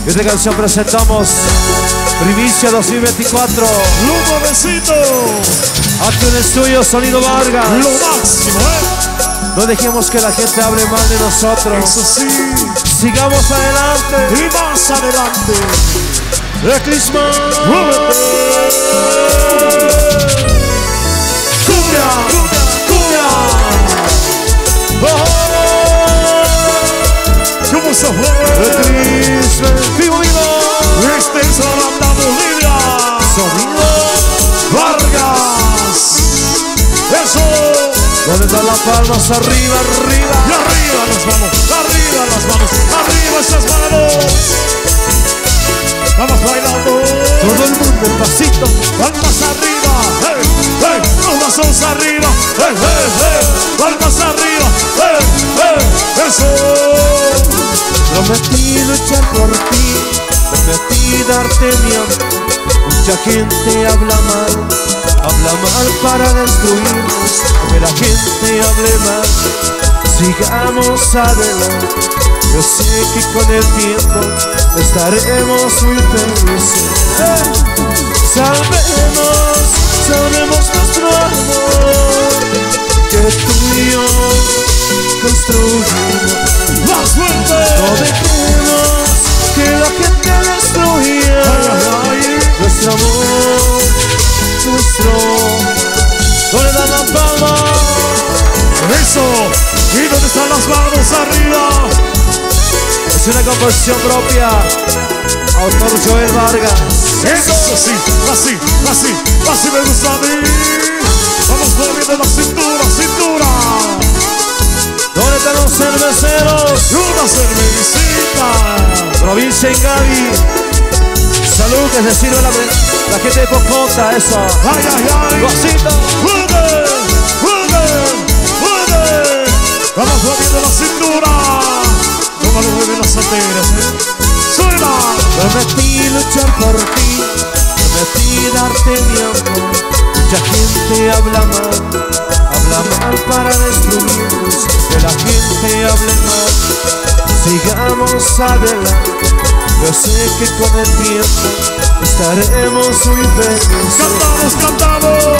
Y esta canción presentamos Primicia 2024. Lugo Besito. Aquí un estudio, Sonido Vargas. Lo máximo, No dejemos que la gente hable mal de nosotros. Eso sí. Sigamos adelante. Y más adelante. The Christmas. Cumbia, cumbia. ¿Cómo se fue? The Christmas. Vivo, vivo. Este es la banda Bolivia. Sonido Vargas. Eso. ¿Dónde están las palmas? Arriba, arriba. Y arriba las manos. Arriba las manos. Arriba esas manos. Vamos bailando. Todo el mundo en pasito. Palmas arriba. Hey, hey. Palmas arriba. Hey, hey, hey. Palmas arriba. Hey, hey. Eso. Prometí luchar por ti, prometí darte mi amor. Mucha gente habla mal para destruirnos. Que la gente hable mal, sigamos adelante. Yo sé que con el tiempo estaremos muy felices. Sabemos nuestro amor, que tú y yo construimos. Más fuerte. No dejemos que la gente destruya nuestro amor, ¿Dónde dan las palmas? Eso. ¿Y dónde están las manos arriba? Es una composición propia, autor Joel Vargas. Eso sí, así me gusta a mí. Vamos moviendo la cintura, cintura. ¿Dónde están los cerveceros? Una cervecita. Provincia en Gaby. Salud, que se sirve la gente de Pocota, eso. Ay, ay, ay. Vasito. ¡Puede! Vamos moviendo la cintura. Tómalo, mueve las antenas, Suena. Prometí luchar por ti, prometí darte mi amor. Mucha gente habla mal para destruirnos. Que la gente hable mal, sigamos adelante. Yo sé que con el tiempo estaremos muy felices. Cantamos.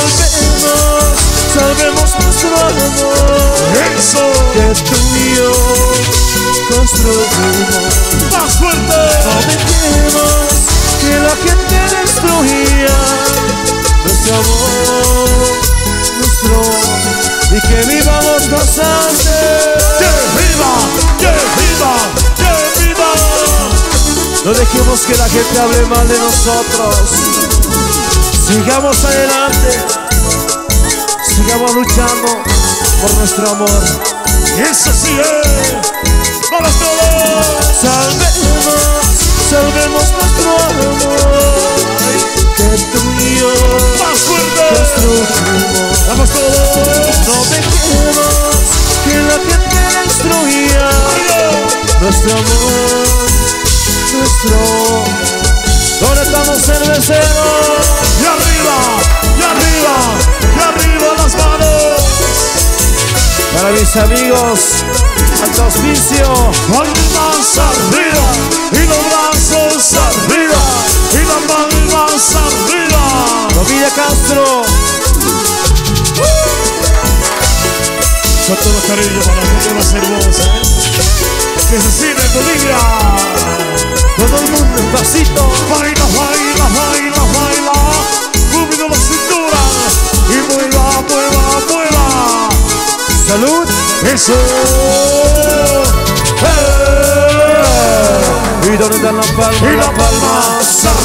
Salvemos nuestro amor. Eso. Que tú y yo construimos. Más fuerte. No dejemos que la gente destruya nuestro amor, y que vivamos bastante. ¡Que viva! ¡Que viva! ¡Que viva! No dejemos que la gente hable mal de nosotros. Sigamos adelante. Sigamos luchando por nuestro amor. Eso sí es. ¡Vamos todos! Salvemos nuestro amor, que tú y yo ¡Más fuerte! construimos. ¡Vamos todos! No dejemos que la gente destruya nuestro amor, ¿Dónde estamos, cerveceros? ¡Y arriba! ¡Y arriba! ¡Y arriba las manos! Para mis amigos, alto auspicio. Palmas arriba y los brazos arriba y las palmas arriba. Novilla Castro. Con todo cariño para la gente más hermosa, que se sigue en Bolivia. Todo el mundo en pasito. Baila, baila, baila, baila. Moviendo la cintura y mueva, mueva, mueva. Salud. Eso. ¿Y dónde están las palmas? Y las palmas